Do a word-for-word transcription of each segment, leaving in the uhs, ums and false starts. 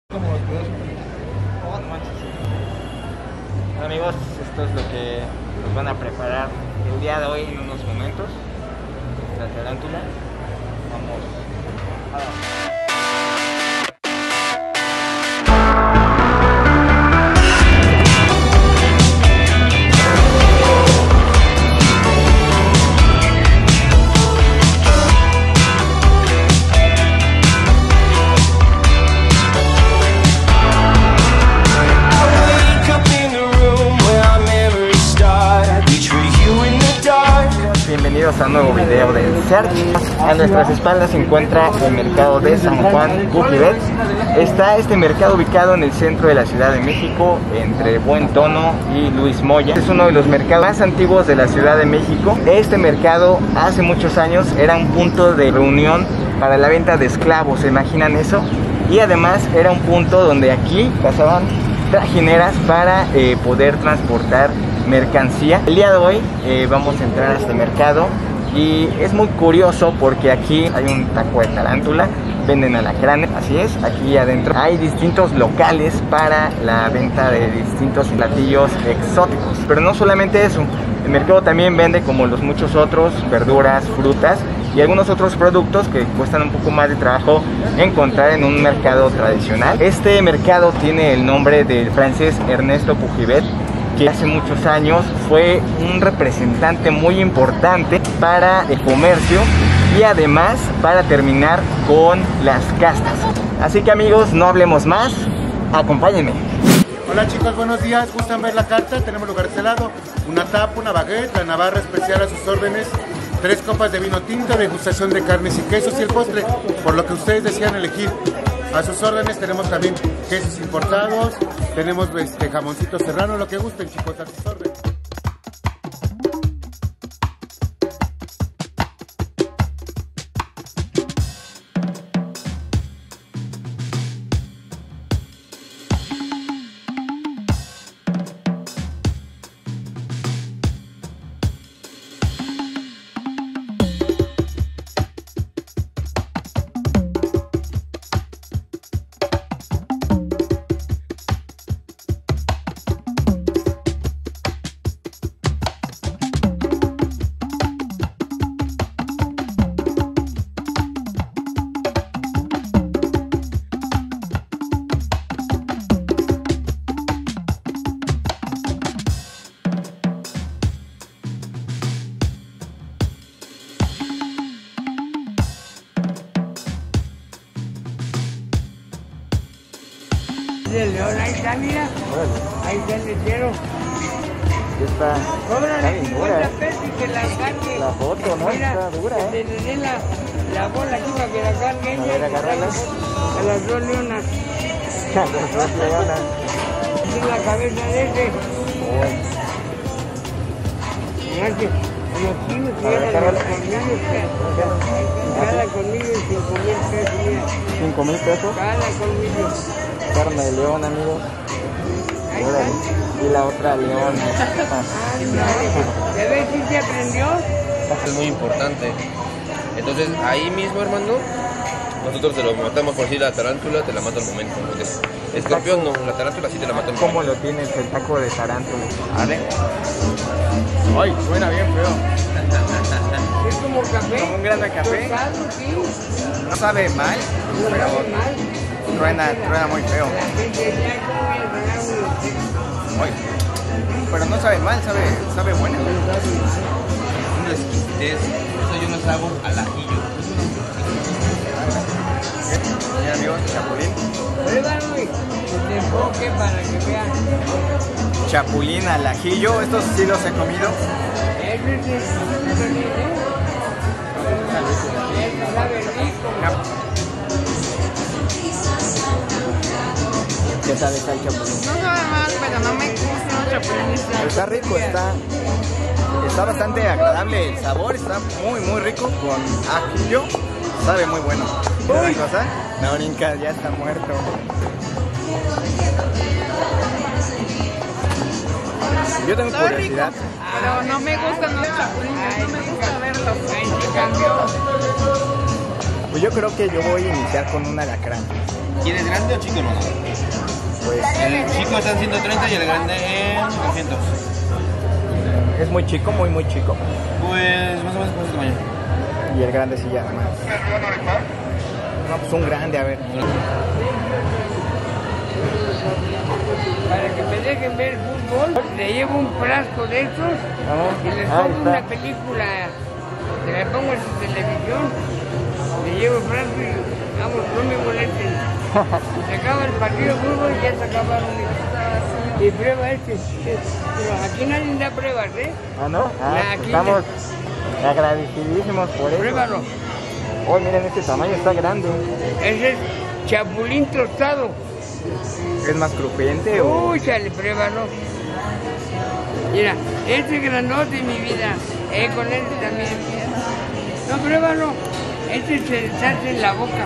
Como los videos. Oh, no manches. Bueno, amigos, esto es lo que nos van a preparar el día de hoy en unos momentos. La tarántula. Vamos a ver. Bienvenidos a un nuevo video del Search. A nuestras espaldas se encuentra el mercado de San Juan Bujibet. Está este mercado ubicado en el centro de la Ciudad de México, entre Buen Tono y Luis Moya. Es uno de los mercados más antiguos de la Ciudad de México. Este mercado hace muchos años era un punto de reunión para la venta de esclavos, ¿se imaginan eso? Y además era un punto donde aquí pasaban trajineras para eh, poder transportar mercancía. El día de hoy eh, vamos a entrar a este mercado y es muy curioso porque aquí hay un taco de tarántula, venden alacranes, así es, aquí adentro hay distintos locales para la venta de distintos platillos exóticos. Pero no solamente eso, el mercado también vende, como los muchos otros, verduras, frutas y algunos otros productos que cuestan un poco más de trabajo encontrar en un mercado tradicional. Este mercado tiene el nombre del francés Ernesto Bujibet, que hace muchos años fue un representante muy importante para el comercio y además para terminar con las castas. Así que amigos, no hablemos más, acompáñenme. Hola chicos, buenos días. ¿Gustan ver la carta? Tenemos lugar de helado, una tapa, una baguette, la navarra especial a sus órdenes, tres copas de vino tinto, degustación de carnes y quesos y el postre, por lo que ustedes decidan elegir. A sus órdenes tenemos también quesos importados, tenemos este jamoncito serrano, lo que gusten chicos, a sus órdenes. El león, ahí está, mira. Ahí está el lechero. Está, Cóbrale está dura, cincuenta pesos y que la cargue. La foto, ¿no? Mira, Está dura, que ¿eh? le den la, la bola aquí para que la cargue. A ver, agárrala. A las dos leonas. Las dos leonas. Así la cabeza de ese. Bueno. Mira que los kilos que A ver, llevan los agárrala. colmillos, que cada colmillo es cinco mil pesos, mira. ¿Cinco mil pesos? Cada colmillo. Carne de león, amigos. Ahí Órale. está. Y la otra leona. ¿Te ves si se aprendió? Es muy importante. Entonces ahí mismo, hermano, nosotros te lo matamos. Por si la tarántula te la mata al momento. Entonces, escorpión no, la tarántula sí te la mata al momento. ¿Cómo lo tienes el taco de tarántula? A ver. Ay, suena bien feo. Es como café. Como un grano de café. Tostado, sí. No sabe mal, No pero sabe mal. truena, truena muy feo. La gente ya come regalar unos. Ay, pero no sabe mal, sabe, sabe bueno. Un exquisitez. Eso yo los hago al ajillo. Mira amigos, chapulín. Pruébalo y que te enfoque para que vean. Chapulín al ajillo, estos sí los he comido. Eso es el chapulín, ¿eh? Eso sabe rico. ¿Qué tal está el chapulín? No sabe mal, pero no me gustan los chapulines. Está rico, está, está bastante agradable el sabor, está muy muy rico con ajillo, sabe muy bueno. ¿Qué cosa? No, brinca, ya está muerto. Yo tengo Sabe curiosidad. rico, pero no me gustan los chapulines, no me gusta verlos. Ahí se cambió. Pues yo creo que yo voy a iniciar con un alacrán. ¿Quieres grande o chico, hermano? Pues El chico está en ciento treinta y el grande en doscientos. es muy chico, muy muy chico. Pues más o menos por ese tamaño. Y el grande sí ya más. No, pues un grande, a ver. Para que me dejen ver fútbol, le llevo un frasco de estos y les Ahí pongo está. una película, se la pongo en su televisión, le llevo el frasco y vamos, no me molesten. Se acaba el partido de fútbol y ya se acabaron. Y prueba este. Pero aquí nadie da pruebas, ¿eh? Ah, ¿no? Ah, Aquí estamos agradecidísimos por eso. Pruébalo. Oh, miren, este tamaño está grande. Ese es chapulín tostado. ¿Es más crujiente o...? Uy, chale, pruébalo. Mira, este granote, mi vida. Eh, con este también. No, pruébalo. Este se deshace en la boca.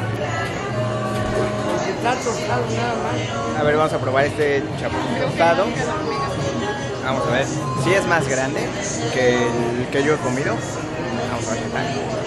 Está tostado nada más. A ver, vamos a probar este chapulín tostado. Vamos a ver. Sí es más grande que el que yo he comido. Vamos a ver qué tal.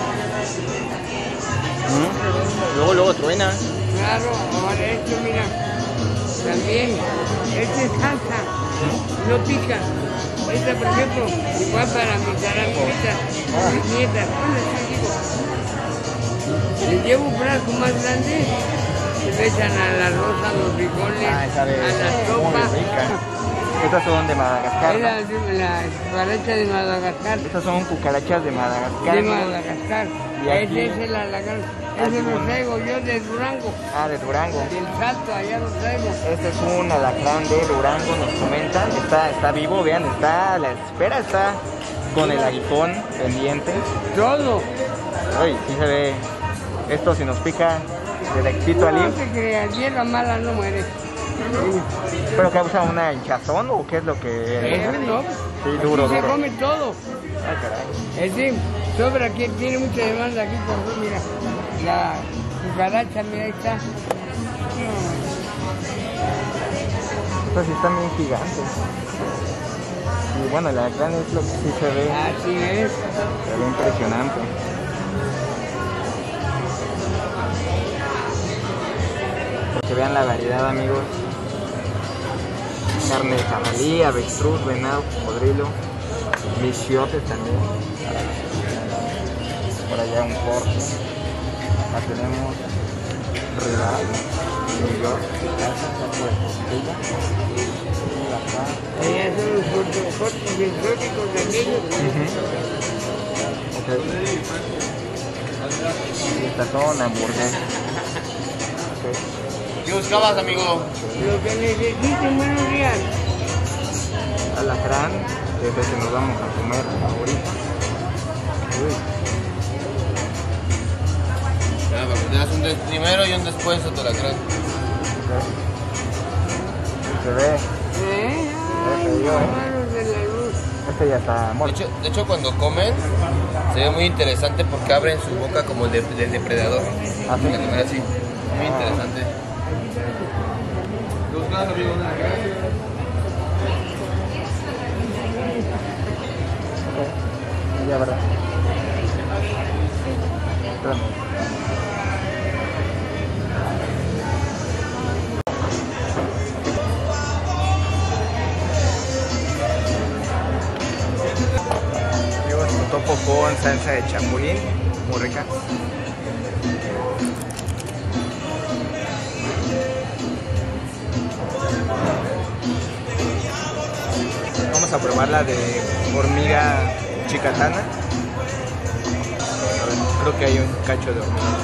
Mm. Luego, luego truena. Claro, ahora esto, mira. También. Este es salsa. No pica. Esta, por ejemplo, igual para mis arambitas, mis nietas. ¿Dónde está, digo? Les llevo un frasco más grande. Se le echan al arroz, a los frijoles, Ah, sabe a la muy sopa. rica. Estas son de Madagascar. Es ¿no? la, la cucaracha de Madagascar. Estas son cucarachas de Madagascar. De Madagascar. Y aquí- Ese es el alacrán. Ese lo traigo yo de Durango. Ah, de Durango. Del Salto, allá lo traigo. Este es un alacrán de Durango, nos comentan. Está, está vivo, vean, está a la espera, está con el aguijón pendiente. Todo. Uy, sí se ve. Esto si nos pica directito al No limp. te creas, hierba mala no muere. ¿Pero causa una hinchazón o qué es lo que...? Eso no. Sí, duro, Aquí se duro. come todo. Ay, caray. Ese sobra aquí, tiene mucha demanda aquí por mira. La cucaracha, mira, ahí está. Estos sí están bien gigantes. Y bueno, el alacrán es lo que sí se ve, Así es. se ve impresionante. Para que vean la variedad, amigos. Carne de jabalí, avestruz, venado, cocodrilo, michiotes también. Por allá un corte. Acá tenemos ribeye, New York, casa, taco de costilla. Y acá. Allá son los cortes cortes exóticos de aquellos. Ok. Y estas son hamburguesas. Ok. ¿Qué buscabas, amigo? Lo que necesiten, buenos días. Alacrán, que es el que nos vamos a comer ahorita. Uy. Ya, porque te das un des primero y un después a tu alacrán. Ok. Se ve, ¿Eh? Ay, Ese yo, ¿eh? manos de la luz. este ya está De muerto. hecho, de hecho, cuando comen, se ve muy interesante porque abren su boca como el de- del depredador. ¿Ah, sí? De manera así. Muy interesante. ¿Qué buscabas, amigo? ¿Un alacrán? Ok. Ya, ¿verdad? Espérame. Amigos, lo topo con salsa de chapulín, muy rica. Vamos a probar la de hormiga chicatana. A ver, creo que hay un cacho de hormiga.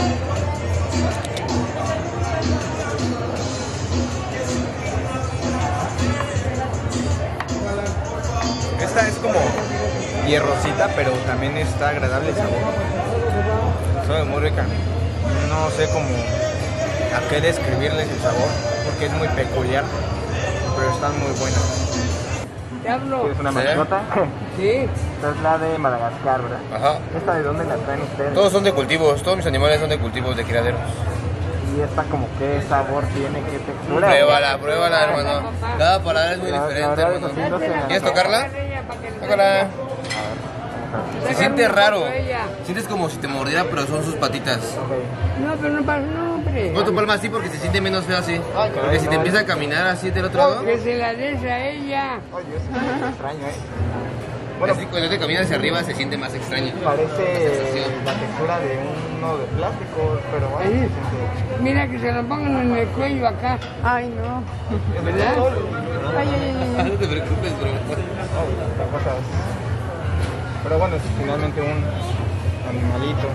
Esta es como hierrosita, pero también está agradable el sabor. Sabe muy rica. No sé cómo a qué describirles el sabor, porque es muy peculiar, pero están muy buenas. Te hablo. ¿Es una ¿Sí? mascota? Sí. Esta es la de Madagascar, ¿verdad? Ajá. ¿Esta de dónde la traen ustedes? Todos son de cultivos, todos mis animales son de cultivos, de criaderos. Y esta como qué sabor tiene, qué textura. Pruébala, pruébala, hermano. Cada palabra es muy La- la diferente, verdad, hermano. eso sí, no sé. ¿Quieres tocarla? Tócala. Se siente raro. Sientes como si te mordiera, pero son sus patitas. Ok. No, pero no pasa, no, hombre. madre. Pon tu palma así porque se siente menos feo así. Ay, Porque caray, si no, te empieza es- a caminar así del otro lado, Que se la des a ella. Ay, Dios, es extraño, ¿eh? Bueno, así cuando te caminas hacia arriba se siente más extraño. parece la textura de uno de plástico, pero bueno, Ahí. se siente... Mira que se lo pongan en el cuello acá. Ay, no. ¿Verdad? Ay, ay, ay, Ah, ay. no te preocupes, bro. Ay, la cosa es... Pero bueno, es finalmente un animalito.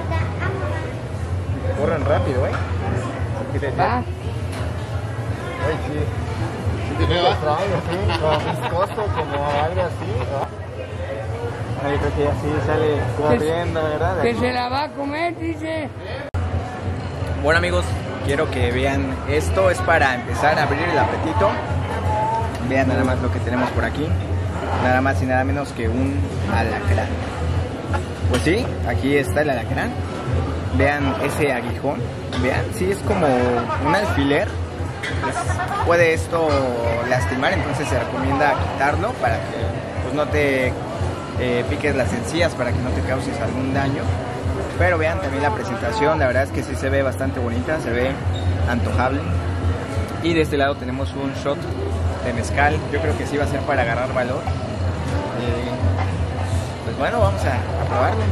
Corren rápido, ¿eh? Aquí te Va. Ay, sí. ¿Te veo? Extraño, sí, como viscoso, como algo así, ¿no? Ay, creo que así sale corriendo, ¿verdad? Que se la va a comer, dice. Bueno, amigos, quiero que vean esto, es para empezar a abrir el apetito. Vean nada más lo que tenemos por aquí. Nada más y nada menos que un alacrán. Pues sí, aquí está el alacrán. Vean ese aguijón. Vean, sí, es como un alfiler. Pues puede esto lastimar, entonces se recomienda quitarlo para que pues no te eh, piques las encías, para que no te causes algún daño. Pero vean también la presentación, la verdad es que sí se ve bastante bonita, se ve antojable. Y de este lado tenemos un shot de mezcal, yo creo que sí va a ser para agarrar valor. Eh, pues bueno, vamos a, a probarlo.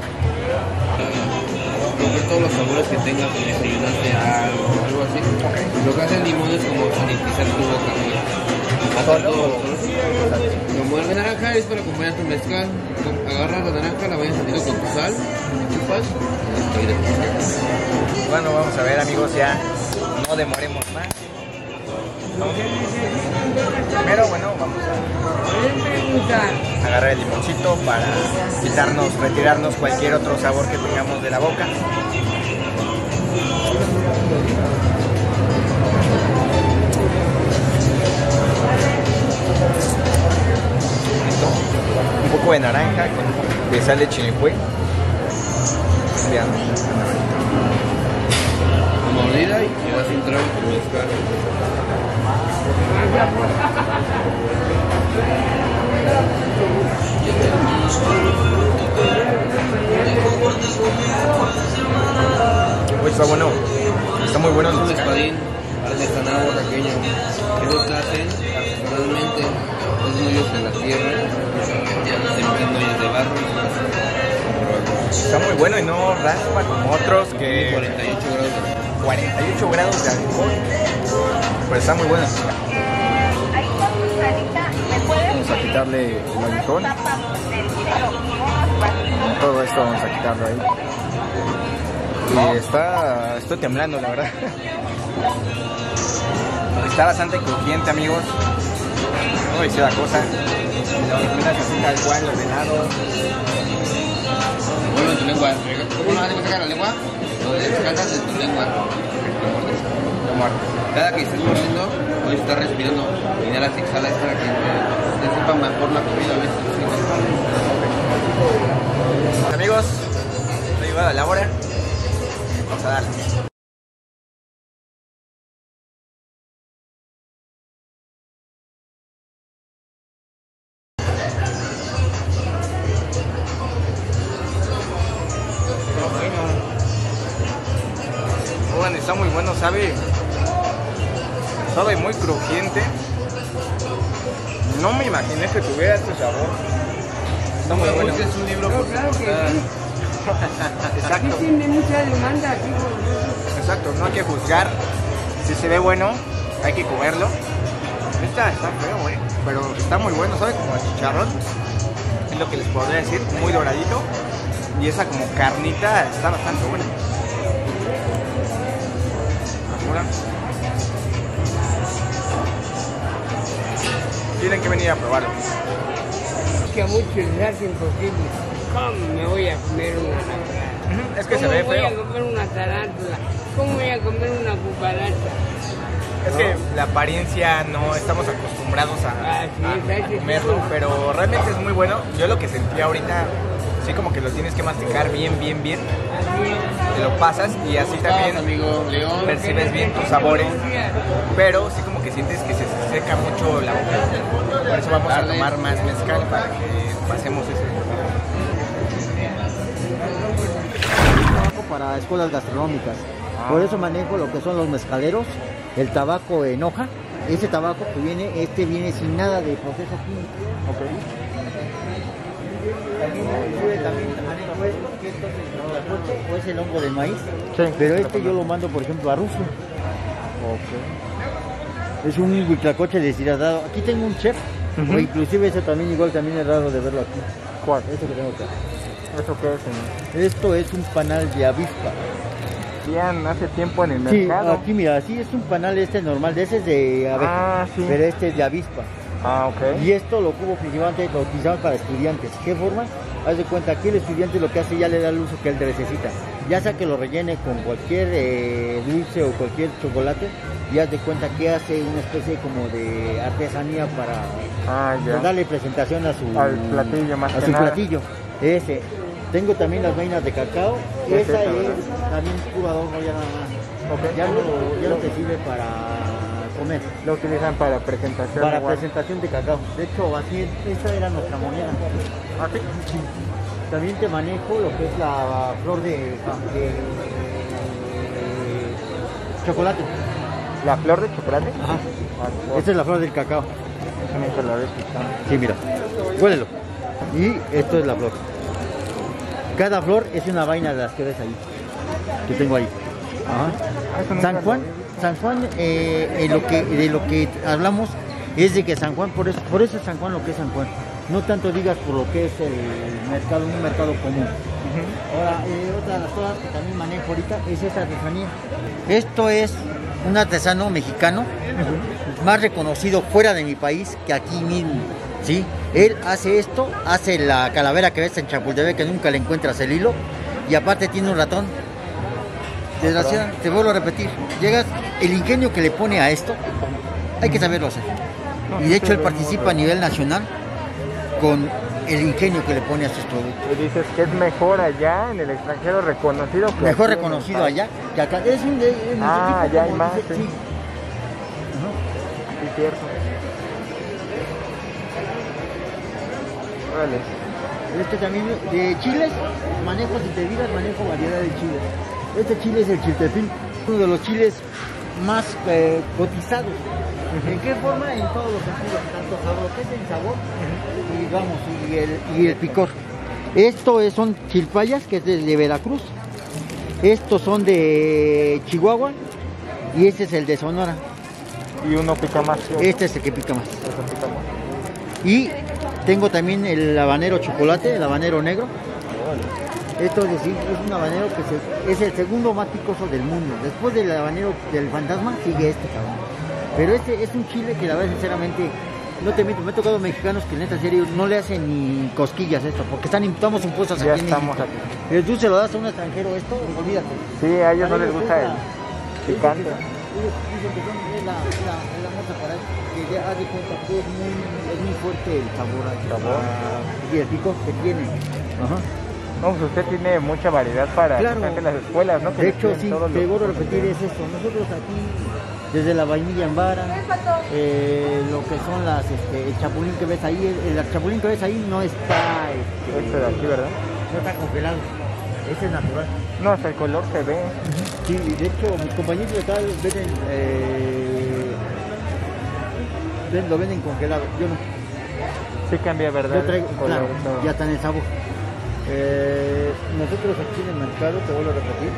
Romper todos los sabores que tengas en desayunante algo, algo así. Lo que hace el limón es como sanitizar tu boca, güey. Hace todo. Como el de naranja es para acompañar tu mezcal. Agarras la naranja, la vayas saliendo con tu sal, chupas y listo, ahí de mezcal. Bueno, vamos a ver, amigos, ya no demoremos más. ¿No? Primero, bueno, vamos a agarrar el limoncito para quitarnos, retirarnos cualquier otro sabor que tengamos de la boca. Un poco de naranja con de sal de chinicué. Vean. Una mordida y le das un trago con mezcal. Uy, está bueno. Está muy bueno el Es un mezcal. espadín artesanal oaxaqueño. Ellos hacen artesanalmente los hoyos en la tierra, se meten hoyos de barro y se hacen. Está muy bueno y no raspa como otros que cuarenta y ocho grados. cuarenta y ocho grados de alcohol. Pero está muy bueno. Vamos a quitarle el aguijón. Todo esto vamos a quitarlo ahí. Y está, estoy temblando, la verdad. Está bastante crujiente, amigos. No hice la cosa. Lo miras así tal cual, los helados. Ponlo en tu lengua. ¿Cómo no vas a sacar la lengua? Lo descansas en tu lengua. Lo muerto. Cada que estés mordiendo, hoy estás respirando. Inhalas y exhalas para que te sepa mejor la comida. ¿Ves? Amigos, estoy llegado a la hora. Vamos a darle. Bueno, está muy bueno, sabe, sabe muy crujiente. No me imaginé que tuviera este sabor. Está muy bueno. Es un libro No, claro que sí. Exacto, Sí tiene mucha demanda aquí por eso. exacto, no hay que juzgar. Si se ve bueno, hay que comerlo. Esta está feo, eh, pero está muy bueno, sabe como a chicharrón. Es lo que les podría decir, muy doradito. Y esa como carnita está bastante buena. Ahora, tienen que venir a probarlo. Que a muchos les hace imposible. ¿Cómo me voy a comer una tarántula? Es que se ¿Cómo ve voy a feo. comer una tarántula? ¿Cómo voy a comer una cucaracha? Es que la apariencia no estamos acostumbrados a, Ah, sí, a- hay a que- comerlo, pero realmente es muy bueno. Yo lo que sentí ahorita, sí como que lo tienes que masticar bien, bien, bien. Te lo pasas y así también amigo León. percibes bien tus sabores, pero sí como que sientes que se seca mucho la boca. Por eso vamos a Dale. tomar más mezcal para que pasemos ese. Para escuelas gastronómicas. Por eso manejo lo que son los mezcaleros, el tabaco en hoja. Ese tabaco que viene, este viene sin nada de proceso químico. Ok. También, también manejo esto, que esto es el huitlacoche, o es el hongo de maíz. Sí. Pero este yo lo mando, por ejemplo, a Rusia. Ok. Es un huitlacoche deshidratado. Aquí tengo un chef, Uh-huh. o inclusive ese también igual también es raro de verlo aquí. ¿Cuál? Este que tengo acá. ¿Eso qué es, señor? Esto es un panal de avispa. Bien, hace tiempo en el Sí, mercado. aquí mira, así es un panal este normal, de ese es de abeja, Ah, sí. pero este es de avispa. Ah, ok. Y esto lo ocupo principalmente, lo utilizamos para estudiantes. ¿Qué forma? Haz de cuenta, aquí el estudiante lo que hace ya le da el uso que él necesita. Ya sea que lo rellene con cualquier eh, dulce o cualquier chocolate, y haz de cuenta que hace una especie como de artesanía para Ah, ya. pues, darle presentación a su, Al platillo más a que su nada. platillo. Ese. Tengo también las vainas de cacao. Sí, sí, Esa sí, es ¿verdad? también puro adorno, ya nada más. Ok. Ya no, ya no te sirve para comer. Lo utilizan para presentación. Para igual. presentación de cacao. De hecho, así es, esa era nuestra moneda. Ah, sí. También te manejo lo que es la flor de, de, de chocolate. ¿La flor de chocolate? Ajá. Ah, Esta es la flor del cacao. nunca la había escuchado. Sí, mira. Huélelo. Y esto es la flor. Cada flor es una vaina de las que ves ahí. Que tengo ahí. Ajá. Ah, eso nunca San lo Juan, había- San Juan eh, eh, lo que, de lo que hablamos es de que San Juan, por eso, por eso es San Juan lo que es San Juan. No tanto digas por lo que es el mercado, un mercado común. Ujú. Ahora, eh, otra de las cosas que también manejo ahorita es esa artesanía. Esto es un artesano mexicano, más reconocido fuera de mi país que aquí mismo, ¿sí? Él hace esto, hace la calavera que ves en Chapultepec, que nunca le encuentras el hilo, y aparte tiene un ratón. Desgraciadamente, te vuelvo a repetir, llegas, el ingenio que le pone a esto, hay que saberlo hacer. Y de hecho él participa a nivel nacional con el ingenio que le pone a sus productos. Y dices que es mejor allá en el extranjero reconocido que Mejor aquí en el reconocido país. allá que acá. Es un de, en nuestro Ah, tipo, ya hay como más, dice- sí. sí. Sí, cierto. Vale. Este también de chiles, manejo, si te digas, manejo variedad de chiles. Este chile es el chiltepín, uno de los chiles más eh, cotizados. ¿En qué forma? En todos los sentidos, tanto sabor, que es en sabor, y vamos, y el, y el picor. Esto es, son chilpayas, que es de, de Veracruz. Estos son de Chihuahua, y este es el de Sonora. Y uno pica más. ¿sí? Este es el que pica más. Eso pica más. Y tengo también el habanero chocolate, el habanero negro. Esto es decir, es un habanero que se- es el segundo más picoso del mundo. Después del habanero del fantasma sigue este cabrón. Pero este es un chile que la verdad sinceramente, no te miento, me ha tocado mexicanos que en esta serie no le hacen ni cosquillas esto, porque están, estamos impuestos Ya aquí en estamos México. aquí. Pero tú se lo das a un extranjero esto, olvídate. Sí, a ellos no Para les gusta el Dicen picante. que- ellos dicen que son, es la, es la, es la moza para eso, que ya haz de cuenta que es muy, es muy fuerte el sabor, al- Sabor. a- y el pico que tiene. Ajá. No, pues usted tiene mucha variedad para Claro. en las escuelas, ¿no? Que De les hecho, piden sí, todos te los- vuelvo a repetir, es esto. Nosotros aquí, desde la vainilla en vara, eh, lo que son las, este, el chapulín que ves ahí, el, el chapulín que ves ahí no está, este, Este de aquí, ¿verdad? no está congelado. Ese es natural. No, hasta el color se ve. Sí, de hecho, mis compañeros de acá venden, eh, ven- lo venden congelado. Yo no. Sí cambia, ¿verdad? Yo traigo, El color claro, y todo. ya está en el sabor. Eh, nosotros aquí en el mercado, te vuelvo a repetir,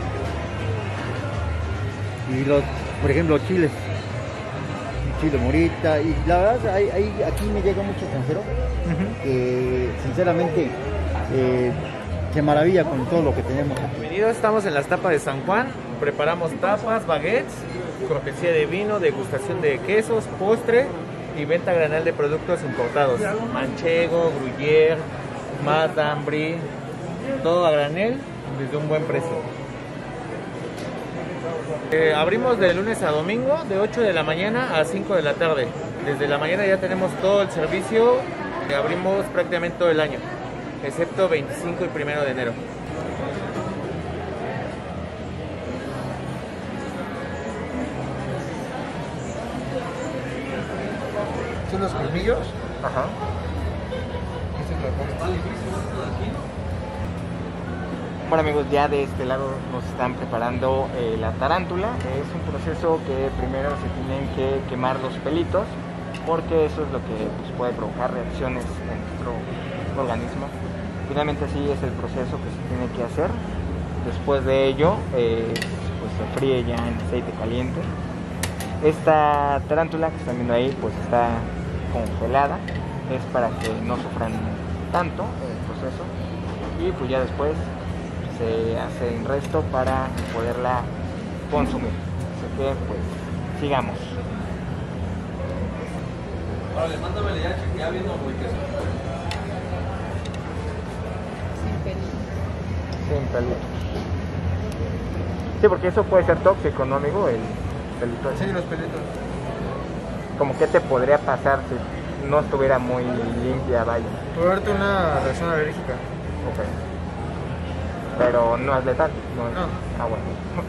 y los, por ejemplo, chiles, chile morita, y la verdad, hay, hay- aquí me llega mucho extranjero, Ujú. que sinceramente eh, se maravilla con todo lo que tenemos aquí. Bienvenidos, estamos en las tapas de San Juan. Preparamos tapas, baguettes, cortesía de vino, degustación de quesos, postre y venta granel de productos importados. Manchego, gruyère, madame brie, todo a granel desde un buen precio. Eh, abrimos de lunes a domingo de ocho de la mañana a cinco de la tarde. Desde la mañana ya tenemos todo el servicio, que abrimos prácticamente todo el año, excepto veinticinco y primero de enero. Son los colmillos. Ajá. Bueno amigos, ya de este lado nos están preparando eh, la tarántula. Es un proceso que primero se tienen que quemar los pelitos, porque eso es lo que pues, puede provocar reacciones en nuestro organismo. Finalmente así es el proceso que se tiene que hacer. Después de ello eh, pues se fríe ya en aceite caliente. Esta tarántula que están viendo ahí pues está congelada, es para que no sufran tanto el proceso, y pues ya después se hace el resto para poderla consumir. Así que pues sigamos. Vale, mándamele ya, ya vino muy queso. Sin pelitos. Sí, porque eso puede ser tóxico, ¿no, amigo? El pelito. Sí, los pelitos. Como que te podría pasar si no estuviera muy limpia, vaya. Puede darte una reacción alérgica. Ok. Pero no es letal. No es... No. Ah, bueno.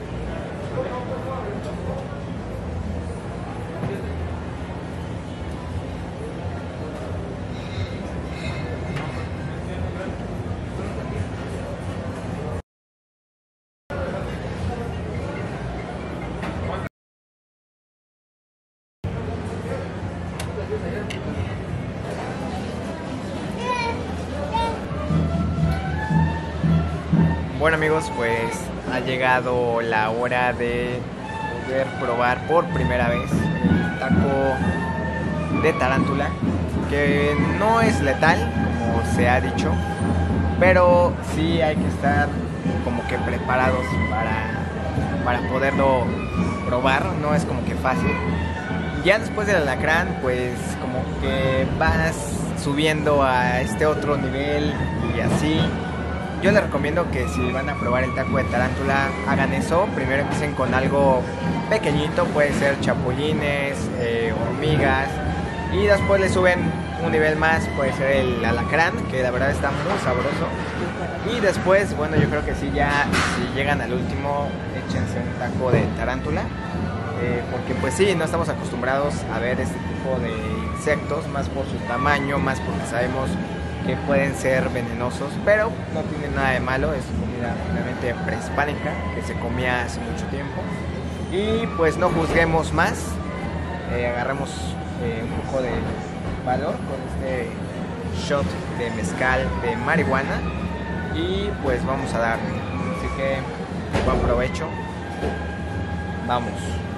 Bueno amigos, pues ha llegado la hora de poder probar por primera vez el taco de tarántula, que no es letal, como se ha dicho, pero sí hay que estar como que preparados para, para poderlo probar, no es como que fácil. Ya después del alacrán, pues como que vas subiendo a este otro nivel y así. Yo les recomiendo que si van a probar el taco de tarántula, hagan eso. Primero empiecen con algo pequeñito, puede ser chapulines, eh, hormigas, y después le suben un nivel más, puede ser el alacrán, que la verdad está muy sabroso. Y después, bueno, yo creo que sí, ya si llegan al último, échense un taco de tarántula, eh, porque pues sí, no estamos acostumbrados a ver este tipo de insectos, más por su tamaño, más porque sabemos que pueden ser venenosos, pero no tiene nada de malo. Es comida realmente prehispánica que se comía hace mucho tiempo. Y pues no juzguemos más, eh, agarremos eh, un poco de valor con este shot de mezcal de marihuana y pues vamos a darle. Así que buen provecho, vamos.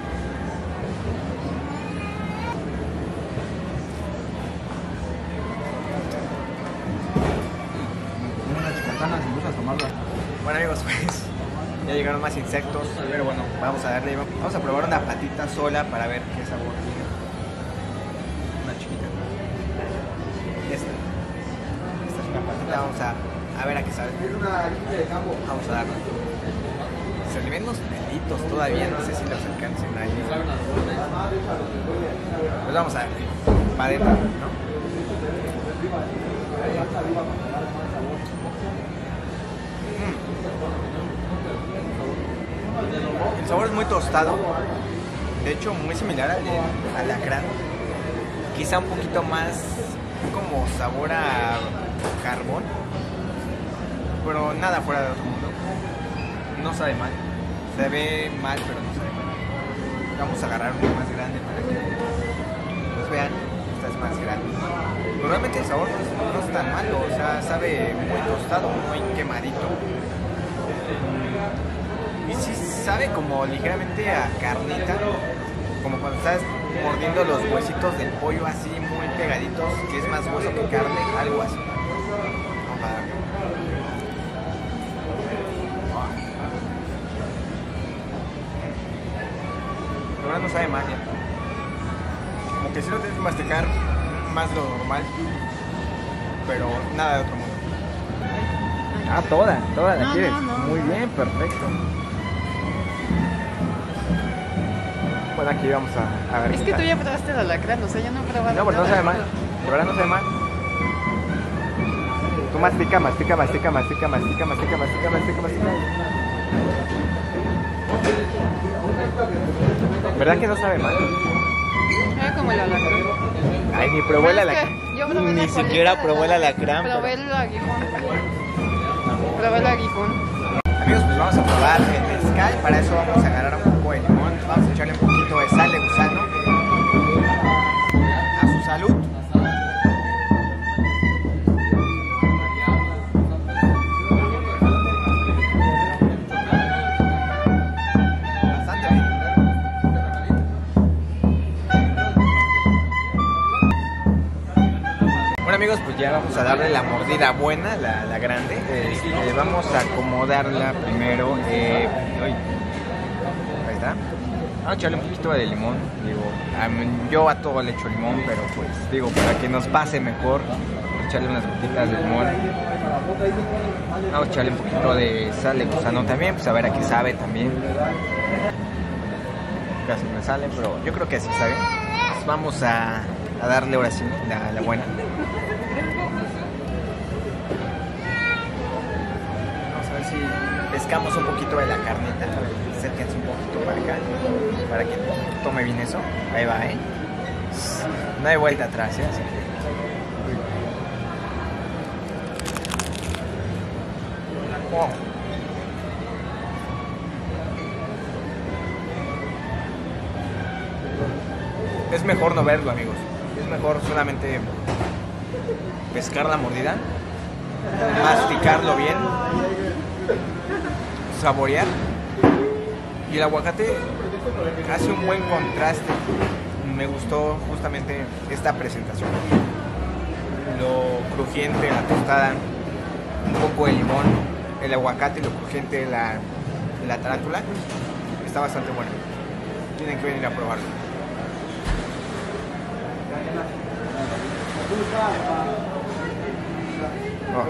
Bueno amigos, pues ya llegaron más insectos, pero bueno, vamos a darle, vamos a probar una patita sola para ver qué sabor tiene. Una chiquita. Esta. Esta es una patita, vamos a, a ver a qué sabe. Vamos a darle. Se le ven los pelitos todavía, no sé si los alcancen ahí. Pues vamos a darle. Para adentro, ¿no? El sabor es muy tostado, de hecho muy similar al de alacrán, quizá un poquito más como sabor a carbón, pero nada fuera de otro mundo. No sabe mal, se ve mal pero no sabe mal. Vamos a agarrar uno más grande para que pues vean, esta es más grande. Pero realmente el sabor no es, no es tan malo, o sea, sabe muy tostado, muy quemadito. Y sí sabe como ligeramente a carnita, como cuando estás mordiendo los huesitos del pollo así muy pegaditos, que es más hueso que carne, algo así. Vamos a darle. La verdad no sabe mal, ya. Como que sí lo tienes que masticar más de lo normal, pero nada de otro mundo. Ah, toda, toda la No, quieres. no, no. Muy bien, perfecto. Bueno, aquí vamos a, a ver. Es qué que tal. tú ya probaste el alacrán, o sea, yo no he probado. No, pero no nada. sabe mal. De verdad no sabe mal. Tú mastica, mastica, mastica, mastica, mastica, mastica, mastica, mastica, mastica. ¿Verdad que no sabe mal? Era como el alacrán. Ay, ni probó el Pero es que alacrán. yo probé Ni la colita siquiera del probó el alacrán. alacrán. Probé pero- el aguijón. Probé el aguijón. Amigos, pues vamos a probar el mezcal. Para eso vamos a agarrar un poco de limón. Vamos a echarle un poquito de sal de gusano. A su salud. Bastante bien. Bueno amigos, pues ya vamos a darle la mordida buena, la, la grande. Este, vamos a acomodarla primero. Eh, ay, ahí está. Vamos a echarle un poquito de limón. Digo, a mí, yo a todo le echo limón, pero pues digo, para que nos pase mejor, echarle unas gotitas de limón. Vamos a echarle un poquito de sal de gusano también, pues a ver a qué sabe también. Casi me sale, pero yo creo que así sabe. Pues vamos a, a darle ahora sí la, la buena. Si pescamos un poquito de la carnita, a ver, acérquense un poquito para acá, para que tome bien eso. Ahí va, ¿eh? No hay vuelta atrás, ¿eh? Así que... oh. Es mejor no verlo, amigos. Es mejor solamente pescar la mordida, masticarlo bien, saborear, y el aguacate hace un buen contraste. Me gustó justamente esta presentación, lo crujiente de la tostada, un poco de limón, el aguacate y lo crujiente de la, de la tarántula. Está bastante bueno, tienen que venir a probarlo. Oh.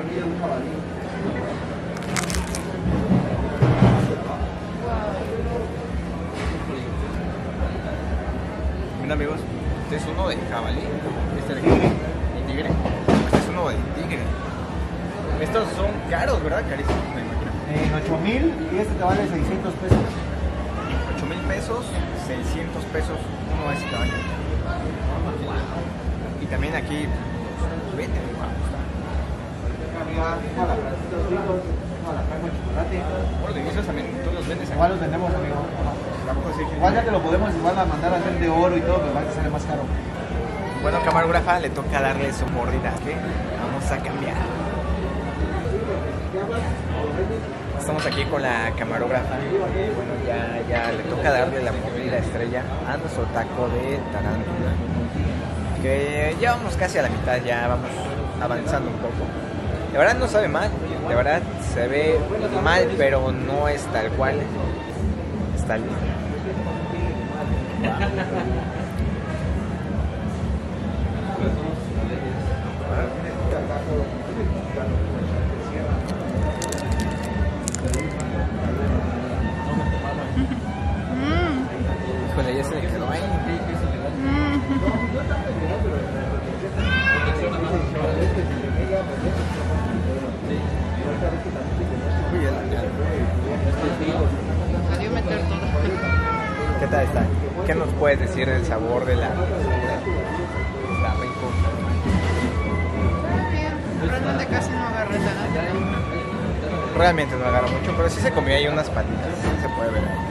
Bien amigos, este es uno de jabalí, este de tigre, de tigre, este es uno de tigre. Estos son caros, ¿verdad? Carísimos, me imagino. En ocho mil y este te vale seiscientos pesos. ocho mil pesos, seiscientos pesos, uno de ese tamaño. Y también aquí, pues, vete, vamos. Bueno, y esos también, ¿tú los vendes aquí? Igual los vendemos, amigo. Igual ya te lo podemos igual a mandar a hacer de oro y todo, pero va a sale más caro. Bueno, camarógrafa, le toca darle su mordida, ¿qué? Vamos a cambiar. Estamos aquí con la camarógrafa. Bueno, ya, ya le toca darle la mordida estrella a nuestro taco de tarántula. Que ya vamos casi a la mitad, ya vamos avanzando un poco. De verdad no sabe mal, de verdad se ve mal, pero no es tal cual. Está listo. Híjole, ya se le quedó ahí. Adiós meter todo. ¿Qué tal está? ¿Qué nos puedes decir del sabor de la... Está rico. Realmente casi no agarré nada. Realmente no agarra mucho, pero sí se comió ahí unas patitas. Se puede ver ahí.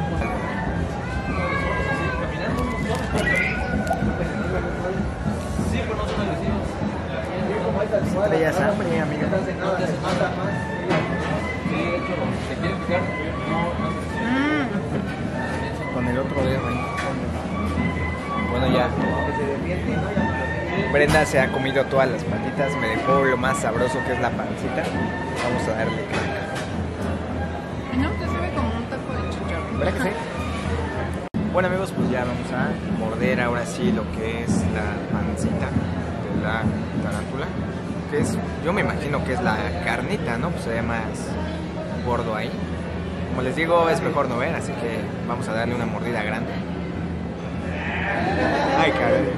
Estrellas hambre, amiga. Mm. Con el otro dedo ahí. Bueno, ya. Brenda se ha comido todas las patitas. Me dejó lo más sabroso que es la pancita. Vamos a darle crack. No, te sabe como un taco de chicharrón. ¿Verdad que sí? Bueno amigos, pues ya vamos a morder ahora sí lo que es la pancita de la tarántula. Que es, yo me imagino que es la carnita, ¿no? Pues se ve más gordo ahí. Como les digo, es mejor no ver, así que vamos a darle una mordida grande. Ay, caray.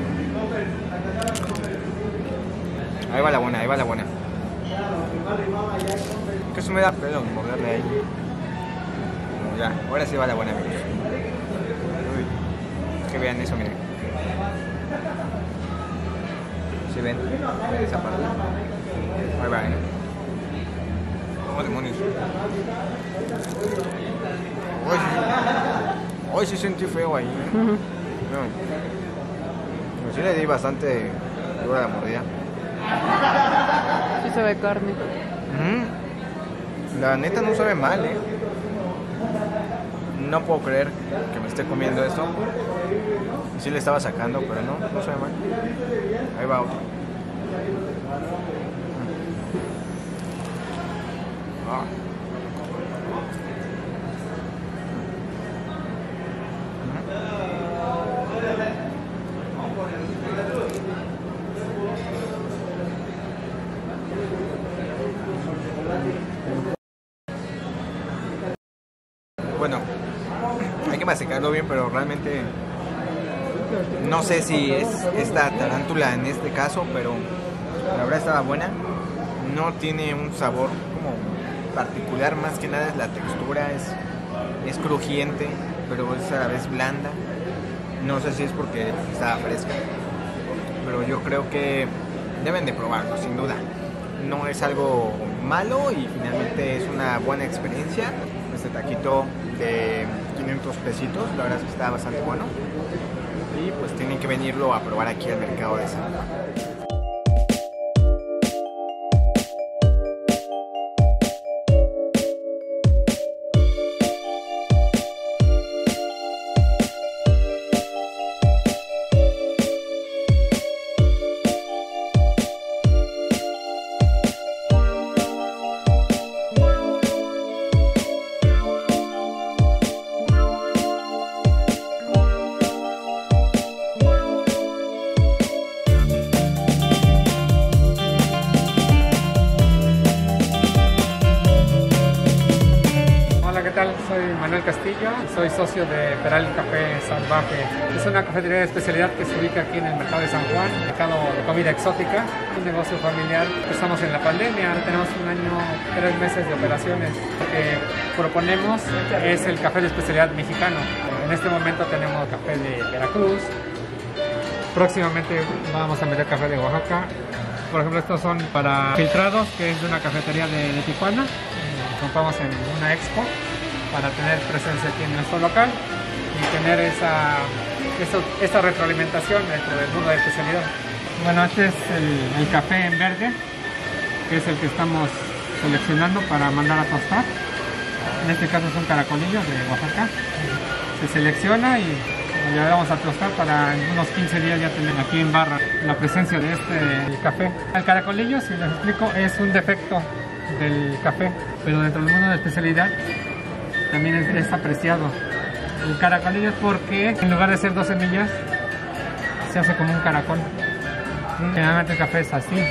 Ahí va la buena, ahí va la buena. Que eso me da pelo morderle ahí. Ya, ahora sí va la buena, amigos. Uy, que vean eso, miren. ¿Sí ven? Esa parte. Ahí va, ¿eh? Oh, demonios. Hoy sí, hoy sí sentí feo ahí. ¿eh? Uh-huh. No, sí le di bastante dura la mordida. Sí se ve carne. Uh-huh. La neta no sabe mal, ¿eh? No puedo creer que me esté comiendo esto. Sí le estaba sacando, pero no, no sabe mal. Ahí va otro. Ah. Bueno, hay que masticarlo bien, pero realmente no sé si es esta tarántula en este caso, pero la verdad estaba buena. No tiene un sabor como particular, más que nada es la textura, es, es crujiente, pero es a la vez blanda. No sé si es porque estaba fresca, pero yo creo que deben de probarlo, sin duda. No es algo malo y finalmente es una buena experiencia. Este taquito de quinientos pesitos, la verdad es que está bastante bueno. Y pues tienen que venirlo a probar aquí al mercado de San Juan. Soy Manuel Castillo, soy socio de Peral Café Salvaje. Es una cafetería de especialidad que se ubica aquí en el mercado de San Juan, mercado de comida exótica, un negocio familiar. Estamos en la pandemia, tenemos un año, tres meses de operaciones. Lo que proponemos es el café de especialidad mexicano. En este momento tenemos café de Veracruz, próximamente vamos a meter café de Oaxaca. Por ejemplo, estos son para filtrados, que es de una cafetería de, de Tijuana. Compramos en una expo para tener presencia aquí en nuestro local y tener esa, esa, esa retroalimentación dentro del mundo de especialidad. Bueno, este es el, el café en verde, que es el que estamos seleccionando para mandar a tostar. En este caso son caracolillos de Oaxaca. Se selecciona y lo llevamos a tostar para en unos quince días ya tener aquí en barra la presencia de este el café. El caracolillo, si les explico, es un defecto del café, pero dentro del mundo de especialidad también es, es apreciado. El caracolillo es porque en lugar de ser dos semillas se hace como un caracol. Generalmente el café es así,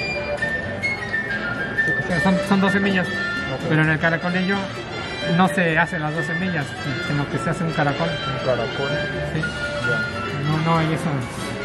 son, son dos semillas, pero en el caracolillo no se hacen las dos semillas, sino que se hace un caracol. Un caracol. Sí. No, no hay eso.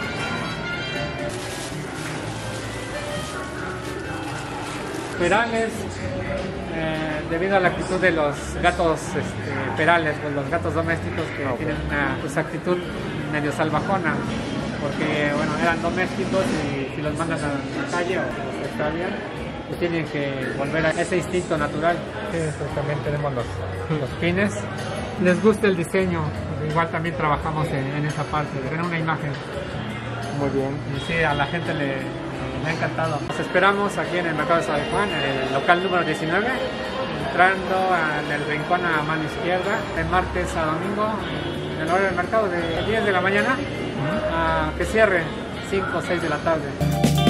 Perales, eh, debido a la actitud de los gatos este, perales, pues los gatos domésticos que okay. tienen una pues, actitud medio salvajona, porque bueno, eran domésticos y si los mandan a la calle o los extravían, pues tienen que volver a ese instinto natural. Sí, pues también tenemos los, los pines. Les gusta el diseño, pues, igual también trabajamos en, en esa parte, de tener una imagen. Muy bien. Y sí, a la gente le... me ha encantado. Nos esperamos aquí en el mercado de San Juan, en el local número diecinueve, entrando en el rincón a mano izquierda, de martes a domingo, en el horario del mercado de diez de la mañana a que cierre cinco o seis de la tarde.